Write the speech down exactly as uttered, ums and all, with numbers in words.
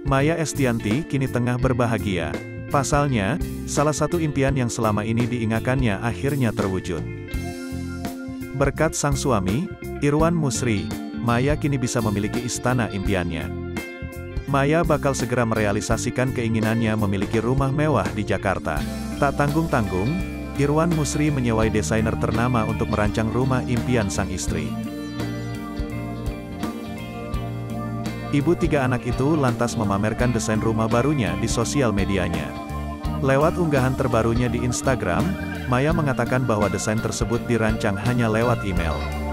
Maya Estianty kini tengah berbahagia. Pasalnya, salah satu impian yang selama ini diingakannya akhirnya terwujud. Berkat sang suami, Irwan Musri, Maya kini bisa memiliki istana impiannya. Maya bakal segera merealisasikan keinginannya memiliki rumah mewah di Jakarta. Tak tanggung-tanggung, Irwan Musri menyewai desainer ternama untuk merancang rumah impian sang istri. Ibu tiga anak itu lantas memamerkan desain rumah barunya di sosial medianya. Lewat unggahan terbarunya di Instagram, Maya mengatakan bahwa desain tersebut dirancang hanya lewat email.